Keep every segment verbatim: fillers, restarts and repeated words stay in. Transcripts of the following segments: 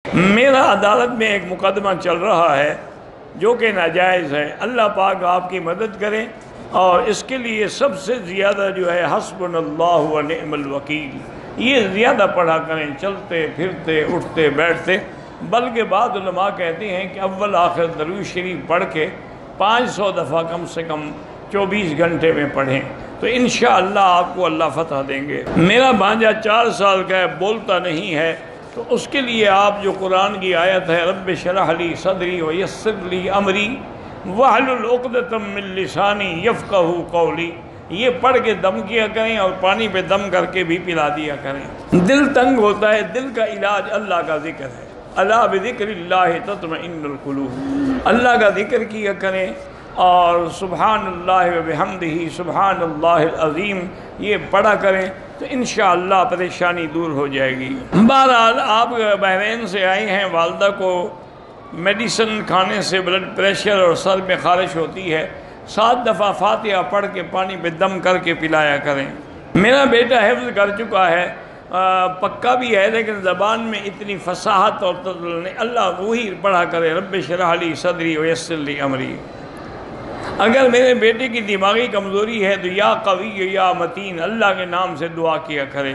میرا عدالت میں ایک مقدمہ چل رہا ہے جو کہ ناجائز ہے، اللہ پاک آپ کی مدد کریں، اور اس کے لیے سب سے زیادہ جو ہے حسبنا اللہ و نعم الوکیل یہ زیادہ پڑھا کریں، چلتے پھرتے اٹھتے بیٹھتے۔ بلکہ بعض علماء کہتے ہیں کہ اول آخر درود شریف پڑھ کے پانچ سو دفعہ کم سے کم چوبیس گھنٹے میں پڑھیں تو انشاءاللہ آپ کو اللہ فتح دیں گے۔ میرا بھانجا چار سال کا ہے، بولتا نہیں ہے، تو اس کے لیے آپ جو قرآن کی آیت ہے رب اشرح لی صدری ویسر لی امری واحلل عقدۃ من لسانی یفقہوا قولی، یہ پڑھ کے دم کیا کریں اور پانی پہ دم کر کے بھی پلا دیا کریں۔ دل تنگ ہوتا ہے، دل کا علاج اللہ کا ذکر ہے، الا بذکر اللہ تطمئن القلوب، اللہ کا ذکر کیا کریں اور سبحان اللہ و بحمدہ سبحان اللہ العظیم یہ پڑھا کریں تو انشاءاللہ پریشانی دور ہو جائے گی۔ بہرحال آپ بحرین سے آئے ہیں، والدہ کو میڈیسن کھانے سے بلڈ پریشر اور سر میں خارش ہوتی ہے، سات دفعہ فاتحہ پڑھ کے پانی پہ دم کر کے پلایا کریں۔ میرا بیٹا حفظ کر چکا ہے، پکا بھی ہے، لیکن زبان میں اتنی فصاحت اور تدل نہیں، اللہ وہی پڑھا کرے رب اشرح لی صدری ویسر لی امری۔ اگر میرے بیٹے کی دماغی کمزوری ہے تو یا قوی یا متین اللہ کے نام سے دعا کیا کریں۔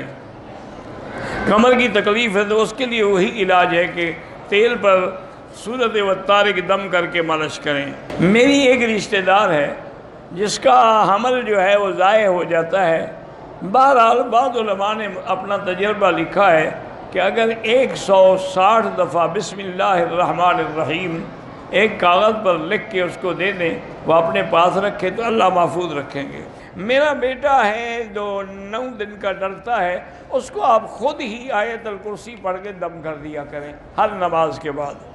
کمر کی تکلیف ہے تو اس کے لیے وہی علاج ہے کہ تیل پر سورۃ والطارق دم کر کے مالش کریں۔ میری ایک رشتہ دار ہے جس کا حمل جو ہے وہ ضائع ہو جاتا ہے۔ بہرحال بعض علماء نے اپنا تجربہ لکھا ہے کہ اگر ایک سو ساٹھ دفعہ بسم اللہ الرحمن الرحیم ایک کاغذ پر لکھ کے اس کو دے دیں، وہ اپنے پاس رکھے تو اللہ محفوظ رکھیں گے۔ میرا بیٹا ہے جو نو دن کا ڈرتا ہے، اس کو آپ خود ہی آیت الکرسی پڑھ کے دم کر دیا کریں ہر نماز کے بعد۔